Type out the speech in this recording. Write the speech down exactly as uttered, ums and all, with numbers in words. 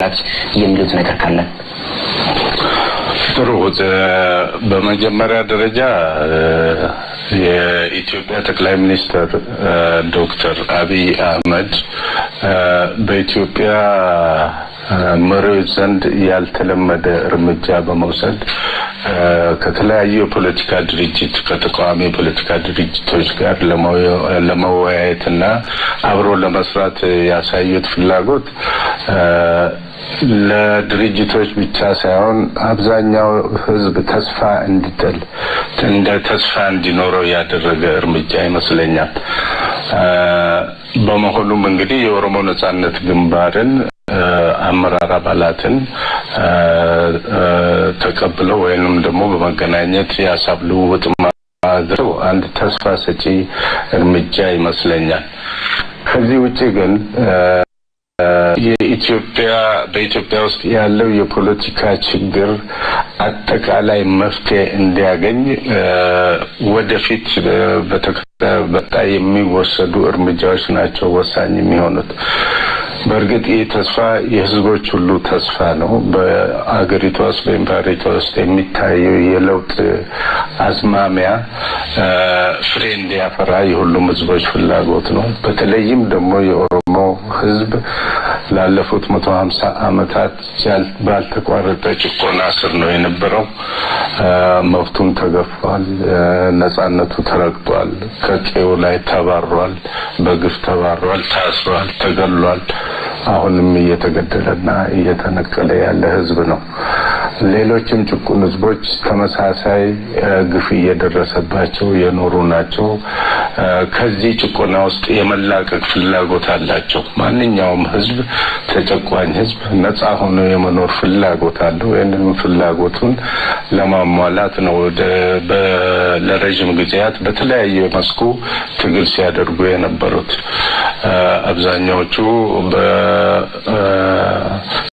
የሚሉት ነገር ካለ ጥሩ በመጀመሪያ ደረጃ የኢትዮጵያ ጠቅላይ ሚኒስትር ዶክተር አብይ አህመድ በኢትዮጵያ መሪዎች ዘንድ ያልተለመደ እርምጃ በመውሰድ ከተለያዩ ፖለቲካ ድርጅት ከተቃዋሚ ፖለቲካ ድርጅቶች ጋር ለመወያየትና አብሮ ለመስራት ያሳዩት ፍላጎት ለድርጅቶች ብቻ ሳይሆን አብዛኛው ህዝብ ተስፋ እንዲጥል እንደ ተስፋ እንዲኖረው ያደረገ እርምጃ ይመስለኛል። በመሆኑም እንግዲህ የኦሮሞ ነጻነት ግንባርን አመራር አባላትን ተቀብለው ወይንም ደግሞ በመገናኘት ያሳብ ልውውጥ ማድረግ አንድ ተስፋ ሰጪ እርምጃ ይመስለኛል። ከዚህ ውጪ ግን የኢትዮጵያ በኢትዮጵያ ውስጥ ያለው የፖለቲካ ችግር አጠቃላይ መፍትሄ እንዲያገኝ ወደፊት በተከታታይ የሚወሰዱ እርምጃዎች ናቸው ወሳኝ የሚሆኑት። በርግጥ ይህ ተስፋ የህዝቦች ሁሉ ተስፋ ነው። በአገሪቷ ውስጥ በኢምፓሪቷ ውስጥ የሚታየው የለውጥ አዝማሚያ ፍሬ እንዲያፈራ የሁሉም ህዝቦች ፍላጎት ነው። በተለይም ደግሞ የኦሮሞ ህዝብ ላለፉት መቶ ሃምሳ አመታት ባልተቋረጠ ጭቆና ስር ነው የነበረው። መብቱን ተገፏል፣ ነጻነቱ ተረግጧል፣ ከቀዬው ላይ ተባሯል፣ በግፍ ተባሯል፣ ታስሯል፣ ተገሏል። አሁንም እየተገደለና እየተነቀለ ያለ ህዝብ ነው። ሌሎችም ጭቁን ህዝቦች ተመሳሳይ ግፍ እየደረሰባቸው የኖሩ ናቸው። ከዚህ ጭቆና ውስጥ የመላቀቅ ፍላጎት አላቸው። ማንኛውም ህዝብ ተጨቋኝ ህዝብ ነፃ ሆኖ የመኖር ፍላጎት አለው። ይህንን ፍላጎቱን ለማሟላት ነው ለረጅም ጊዜያት በተለያየ መስኩ ትግል ሲያደርጉ የነበሩት። አብዛኛዎቹ በ